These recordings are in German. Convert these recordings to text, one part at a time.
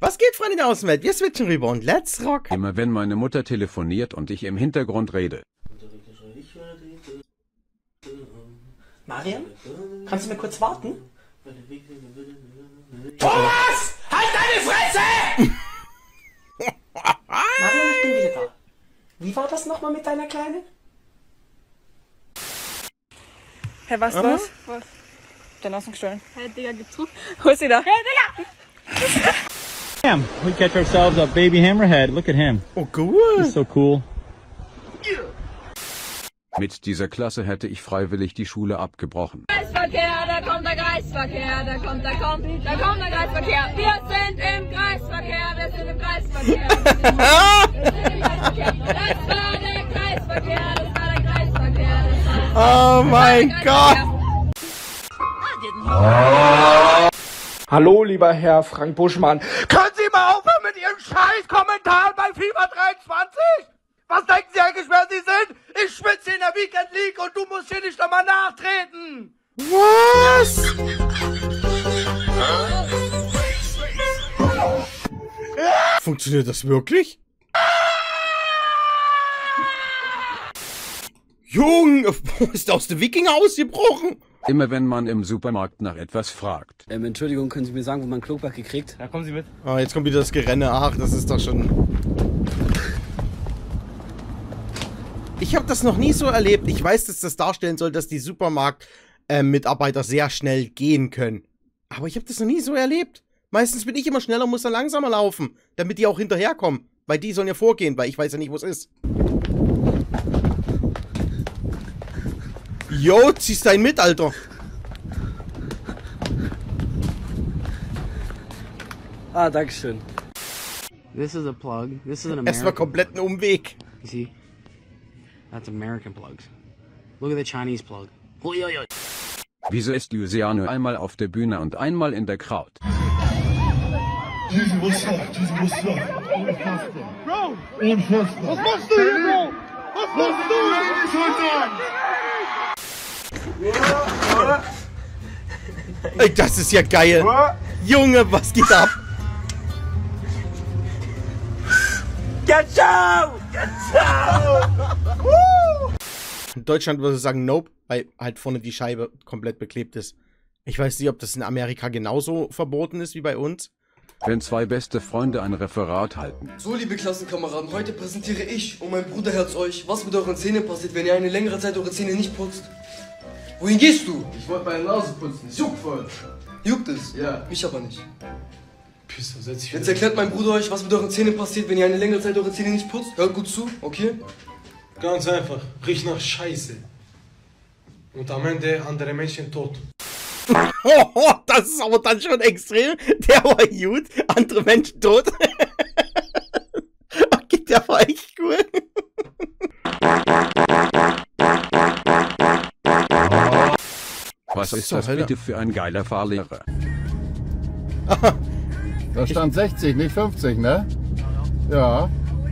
Was geht, Freunde der Außenwelt? Wir switchen rüber und let's rock! Immer wenn meine Mutter telefoniert und ich im Hintergrund rede. Marian, kannst du mir kurz warten? Thomas! Halt deine Fresse! Marian, ich bin wieder da. Wie war das nochmal mit deiner Kleinen? Hä, was? Was? Dann hast du gestohlen. Hey, Digga, gib's zu. Wo ist sie da? Hey, Digga! Damn, we catch ourselves a baby hammerhead. Look at him. Oh, cool. He's so cool. Mit dieser Klasse hätte ich freiwillig die Schule abgebrochen. Kreisverkehr, da kommt der Kreisverkehr, da kommt der Kreisverkehr. Wir sind im Kreisverkehr, wir sind im Kreisverkehr. Das war der Kreisverkehr, das war der Kreisverkehr. Oh mein Gott! Hallo, lieber Herr Frank Buschmann. Können Sie mal aufhören mit Ihren Scheiß-Kommentaren bei FIFA 23? Was denken Sie eigentlich, wer Sie sind? Ich schwitze in der Weekend League und du musst hier nicht nochmal nachtreten. Was? Funktioniert das wirklich? Junge, wo ist aus der Wikinger ausgebrochen? Immer wenn man im Supermarkt nach etwas fragt. Entschuldigung, können Sie mir sagen, wo man Klopapier gekriegt? Ja, kommen Sie mit. Ah, jetzt kommt wieder das Gerenne. Ach, das ist doch schon... Ich habe das noch nie so erlebt. Ich weiß, dass das darstellen soll, dass die Supermarkt-Mitarbeiter sehr schnell gehen können. Aber ich habe das noch nie so erlebt. Meistens bin ich immer schneller und muss dann langsamer laufen, damit die auch hinterherkommen. Weil die sollen ja vorgehen, weil ich weiß ja nicht, wo es ist. Jo, ziehst deinen mit, Alter. Ah, dankeschön. This is a plug. This is an American. Erstmal kompletten Umweg. You see? That's American plugs. Look at the Chinese plug. Oi, oi, oi. Wieso ist Luciano einmal auf der Bühne und einmal in der Crowd? Jesus, what's up? Jesus, what's up? Unfassbar. Bro! Unfassbar. Was machst du hier, Bro? Was machst du hier? Ey, das ist ja geil. Junge, was geht ab? Get out! Get out! In Deutschland würde ich sagen nope, weil halt vorne die Scheibe komplett beklebt ist. Ich weiß nicht, ob das in Amerika genauso verboten ist wie bei uns. Wenn zwei beste Freunde ein Referat halten. So, liebe Klassenkameraden, heute präsentiere ich und mein Bruderherz euch, was mit euren Zähnen passiert, wenn ihr eine längere Zeit eure Zähne nicht putzt. Wohin gehst du? Ich wollte meine Nase putzen. Es juckt voll. Juckt es? Ja. Mich aber nicht. Pisser, setz dich Jetzt erklärt mein Bruder euch, was mit euren Zähnen passiert, wenn ihr eine längere Zeit eure Zähne nicht putzt. Hört gut zu, okay? Ganz einfach. Riecht nach Scheiße. Und am Ende andere Menschen tot. Oh, das ist aber dann schon extrem. Der war gut, andere Menschen tot. Okay, der war echt cool. Was ist das bitte für ein geiler Fahrlehrer? Da stand 60, nicht 50, ne? Ja.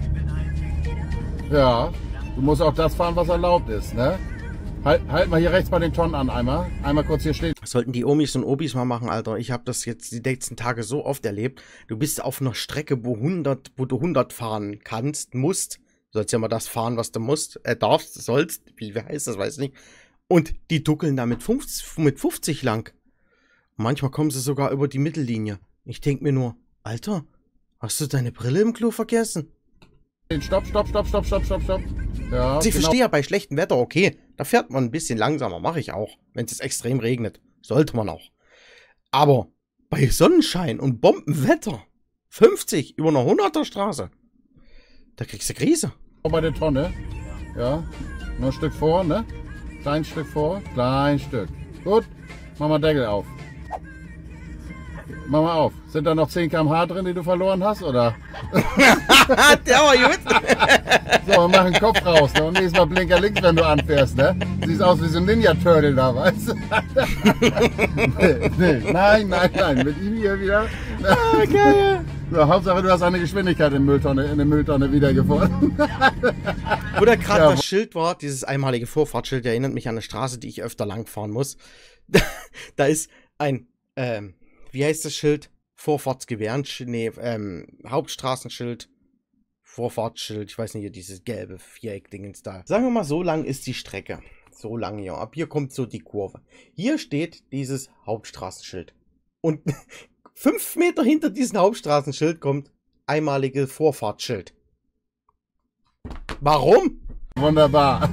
Ja. Du musst auch das fahren, was erlaubt ist, ne? Halt mal hier rechts bei den Tonnen an einmal. Einmal kurz hier stehen. Das sollten die Omis und Obis mal machen, Alter. Ich habe das jetzt die letzten Tage so oft erlebt. Du bist auf einer Strecke, wo du 100 fahren kannst, musst. Du sollst ja mal das fahren, was du musst, darfst, sollst. Wie heißt das, weiß ich nicht. Und die duckeln da mit 50 lang. Manchmal kommen sie sogar über die Mittellinie. Ich denk mir nur, Alter, hast du deine Brille im Klo vergessen? Stopp. Ja, Also ich verstehe ja bei schlechtem Wetter, okay, da fährt man ein bisschen langsamer, mache ich auch, wenn es extrem regnet. Sollte man auch. Aber bei Sonnenschein und Bombenwetter, 50 über einer 100er Straße, da kriegst du Krise. Bei der Tonne. Ja, nur ein Stück vor, ne? Klein Stück vor, klein Stück. Gut, mach mal Deckel auf. Mach mal auf. Sind da noch 10 km/h drin, die du verloren hast, oder? Der war gut. So, mach den Kopf raus, ne? Und nächstes Mal Blinker links, wenn du anfährst, ne? Siehst aus wie so ein Ninja-Turtle da, weißt du? Nee, nein, mit ihm hier wieder. Ah, geil. So, Hauptsache, du hast eine Geschwindigkeit in der Mülltonne wiedergefunden. Wo da gerade das Schild war, dieses einmalige Vorfahrtsschild, erinnert mich an eine Straße, die ich öfter lang fahren muss. Da ist ein, wie heißt das Schild? Hauptstraßenschild, Vorfahrtsschild, ich weiß nicht, hier dieses gelbe Viereck-Dingens da. Sagen wir mal, so lang ist die Strecke. So lang hier. Ab hier kommt so die Kurve. Hier steht dieses Hauptstraßenschild. Und 5 Meter hinter diesem Hauptstraßenschild kommt einmalige Vorfahrtsschild. Warum? Wunderbar.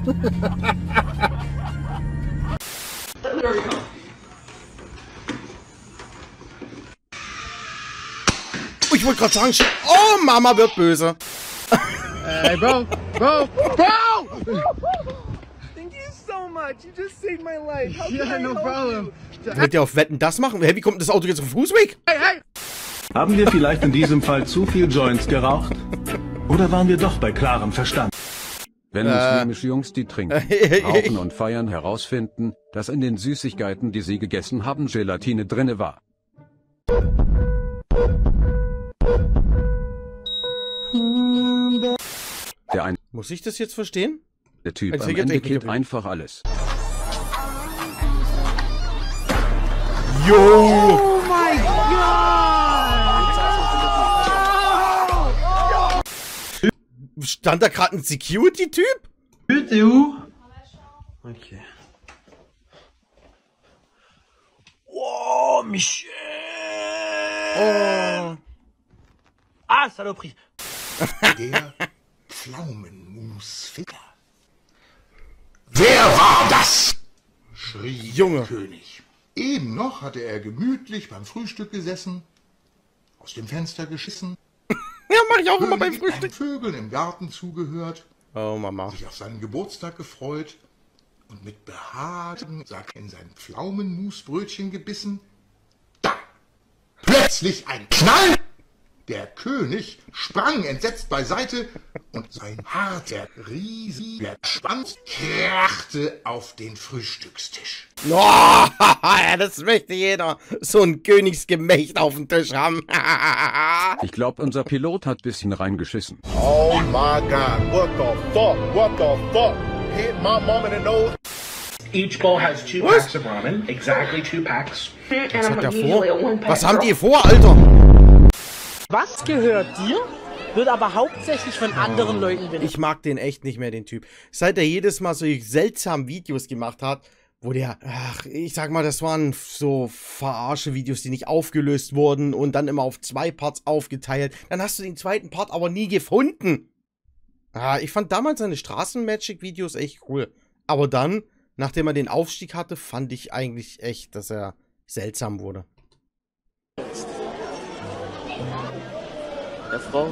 Ich wollte gerade sagen, oh, Mama wird böse. Hey, Bro! Thank you so much. You just saved my life. How can I no help problem. Wollt ihr auf Wetten das machen? Hä, wie kommt das Auto jetzt auf den Fußweg? Haben wir vielleicht in diesem Fall zu viel Joints geraucht? Oder waren wir doch bei klarem Verstand? Wenn muslimische Jungs, die trinken, rauchen und feiern, herausfinden, dass in den Süßigkeiten, die sie gegessen haben, Gelatine drinne war. Muss ich das jetzt verstehen? Der Typ am Ende killt einfach alles. Jo! Oh mein Gott! Stand da gerade ein Security-Typ? Okay. Oh, Michel! Oh! Ah, Saloperie! Der Pflaumenmusficker. Wer war das? Schrie der König. Eben noch hatte er gemütlich beim Frühstück gesessen, aus dem Fenster geschissen. Ja, mach ich auch immer beim Frühstück. Vögeln im Garten zugehört. Oh, Mama. Sich auf seinen Geburtstag gefreut und mit Behagen in sein Pflaumenmusbrötchen gebissen. Da! Plötzlich ein Knall! Der König sprang entsetzt beiseite und sein harter, riesiger Schwanz krachte auf den Frühstückstisch. Oh, das möchte jeder. So ein Königsgemächt auf dem Tisch haben. Ich glaube, unser Pilot hat bisschen reingeschissen. Oh my God, what the fuck, what the fuck? Hit my mom in the nose. Each bowl has 2 packs of ramen, exactly 2 packs. Was hat der vor? Was haben die vor, Alter? Was gehört dir, wird aber hauptsächlich von anderen Leuten benutzt. Ich mag den echt nicht mehr, den Typ. Seit er jedes Mal so seltsame Videos gemacht hat, wo der, ich sag mal, das waren so Verarsche-Videos, die nicht aufgelöst wurden und dann immer auf 2 Parts aufgeteilt. Dann hast du den zweiten Part aber nie gefunden. Ich fand damals seine Straßen-Magic-Videos echt cool. Aber dann, nachdem er den Aufstieg hatte, fand ich eigentlich echt, dass er seltsam wurde. Der Frau.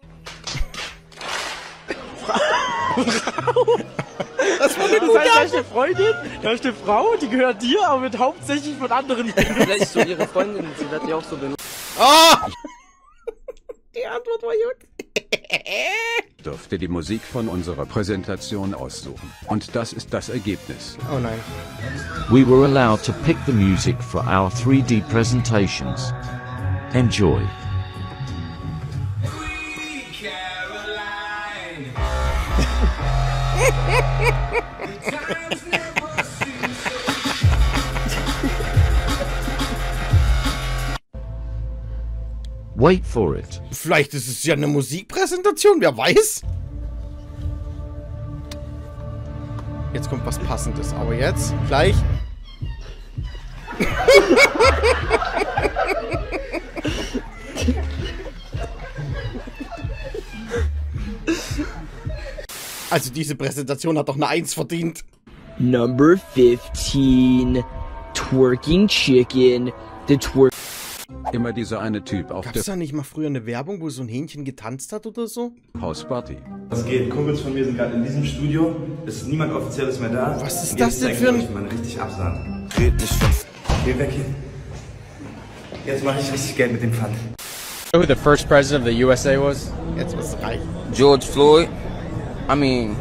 Das war eine gute eine Freundin, da ist eine Frau, die gehört dir, aber wird hauptsächlich von anderen Vielleicht so ihre Freundin, sie wird ja auch so benutzt. Oh! Die Antwort war gut. Durfte die Musik von unserer Präsentation aussuchen. Und das ist das Ergebnis. Oh nein. We were allowed to pick the music for our 3D presentations. Enjoy. Wait for it. Vielleicht ist es ja eine Musikpräsentation, wer weiß? Jetzt kommt was Passendes, aber jetzt gleich. Also diese Präsentation hat doch eine 1 verdient. Number 15. Twerking Chicken. The twerk. Immer dieser eine Typ auf Gab's da nicht mal früher eine Werbung, wo so ein Hähnchen getanzt hat oder so? Hausparty. Was geht? Kumpels von mir sind gerade in diesem Studio. Es ist niemand Offizielles mehr da. Was ist das denn für ein... Jetzt mal richtig absahen. Red nicht von... Geh weg hier. Jetzt mache ich richtig Geld mit dem Pfand. You know who the first president of the USA was? Jetzt bist du reich. George Floyd. I mean...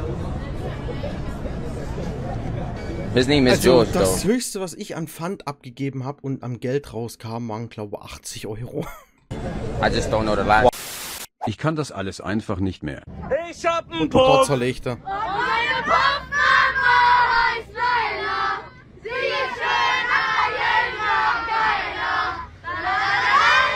His name is George, das though. Höchste, was ich an Pfand abgegeben habe und am Geld rauskam, waren, glaube ich, 80 Euro. I just don't know the lie. Ich kann das alles einfach nicht mehr. Ich hab einen Und dort zerlegt er. Und meine Puffmama heißt Leila. Sie ist schöner, jünger, geiler.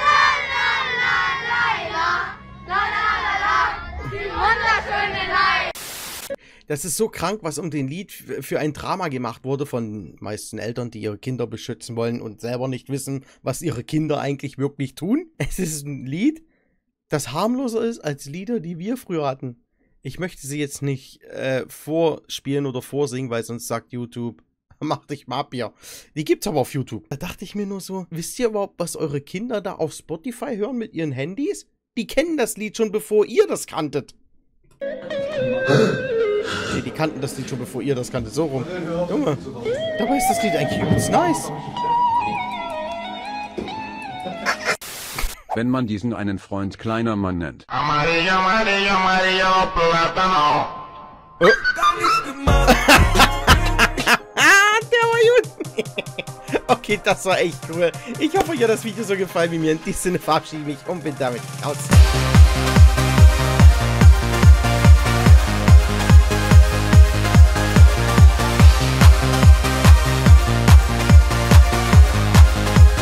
Das ist so krank, was um den Lied für ein Drama gemacht wurde von meisten Eltern, die ihre Kinder beschützen wollen und selber nicht wissen, was ihre Kinder eigentlich wirklich tun. Es ist ein Lied, das harmloser ist als Lieder, die wir früher hatten. Ich möchte sie jetzt nicht vorspielen oder vorsingen, weil sonst sagt YouTube, mach dich mal ab hier. Die gibt's aber auf YouTube. Da dachte ich mir nur so, wisst ihr überhaupt, was eure Kinder da auf Spotify hören mit ihren Handys? Die kennen das Lied schon, bevor ihr das kanntet. Nee, die kannten das Lied schon, bevor ihr das kanntet. So rum. Junge, dabei ist das Lied eigentlich übelst nice. Wenn man diesen einen Freund kleiner Mann nennt. Der war gut. Okay, das war echt cool. Ich hoffe, euch hat das Video so gefallen wie mir. In diesem Sinne verabschiede ich mich und bin damit raus.